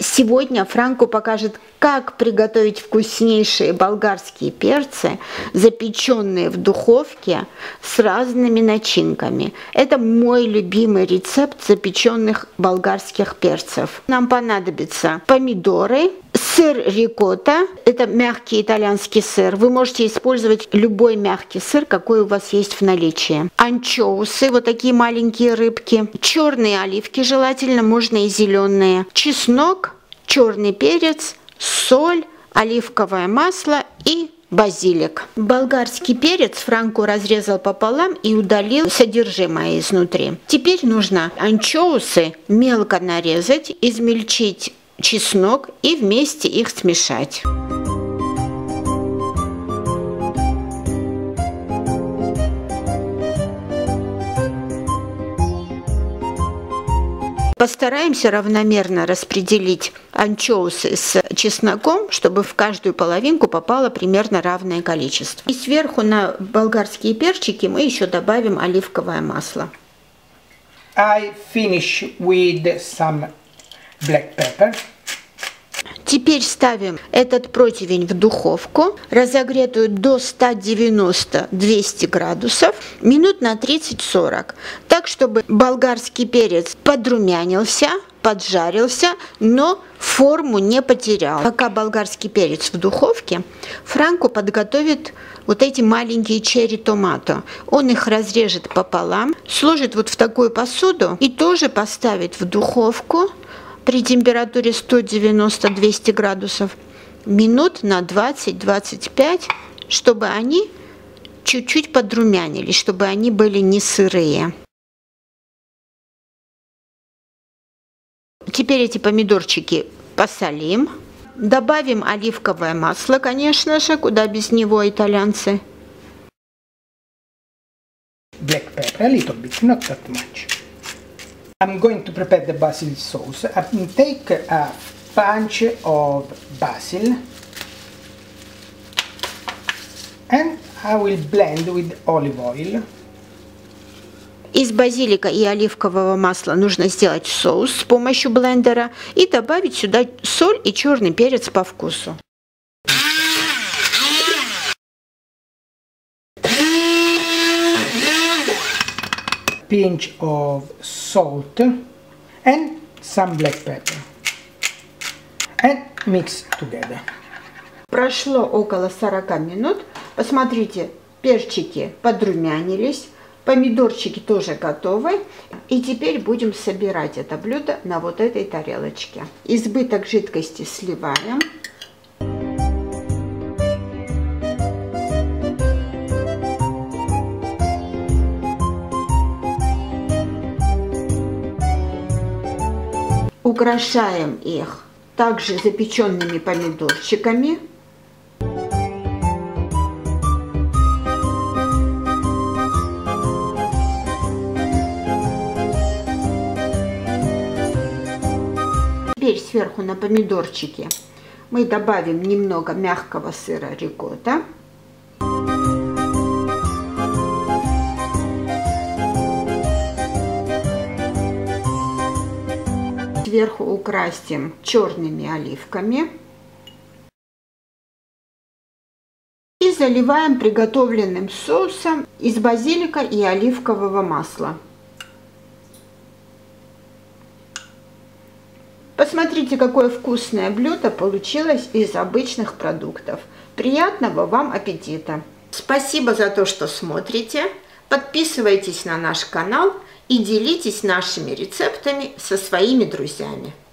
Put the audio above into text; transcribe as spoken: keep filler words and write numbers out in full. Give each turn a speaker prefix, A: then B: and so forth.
A: Сегодня Франко покажет, как приготовить вкуснейшие болгарские перцы, запеченные в духовке с разными начинками. Это мой любимый рецепт запеченных болгарских перцев. Нам понадобятся помидоры, сыр рикотта, это мягкий итальянский сыр. Вы можете использовать любой мягкий сыр, какой у вас есть в наличии. Анчоусы, вот такие маленькие рыбки. Черные оливки, желательно, можно и зеленые. Чеснок, черный перец, соль, оливковое масло и базилик. Болгарский перец Франко разрезал пополам и удалил содержимое изнутри. Теперь нужно анчоусы мелко нарезать, измельчить чеснок и вместе их смешать. Постараемся равномерно распределить анчоусы с чесноком, чтобы в каждую половинку попало примерно равное количество. И сверху на болгарские перчики мы еще добавим оливковое масло.
B: I finish with some black pepper.
A: Теперь ставим этот противень в духовку, разогретую до ста девяноста — двухсот градусов, минут на тридцать-сорок, так, чтобы болгарский перец подрумянился, поджарился, но форму не потерял. Пока болгарский перец в духовке, Франко подготовит вот эти маленькие черри-томато. Он их разрежет пополам, сложит вот в такую посуду и тоже поставит в духовку при температуре сто девяносто — двести градусов минут на двадцать-двадцать пять, чтобы они чуть-чуть подрумянились, чтобы они были не сырые. Теперь эти помидорчики посолим. Добавим оливковое масло, конечно же, куда без него итальянцы.
B: Black pepper, a little bit, not that much. I'm going to prepare the basil sauce. I take a bunch of basil and I will blend with olive oil.
A: Из базилика и оливкового масла нужно сделать соус с помощью блендера и добавить сюда соль и черный перец по вкусу.
B: Pinch of salt and some black pepper and mix together.
A: Прошло около сорока минут. Посмотрите, перчики подрумянились, помидорчики тоже готовы. И теперь будем собирать это блюдо на вот этой тарелочке. Избыток жидкости сливаем. Украшаем их также запеченными помидорчиками. Теперь сверху на помидорчики мы добавим немного мягкого сыра рикотта. Сверху украсим черными оливками. И заливаем приготовленным соусом из базилика и оливкового масла. Посмотрите, какое вкусное блюдо получилось из обычных продуктов. Приятного вам аппетита! Спасибо за то, что смотрите. Подписывайтесь на наш канал и делитесь нашими рецептами со своими друзьями.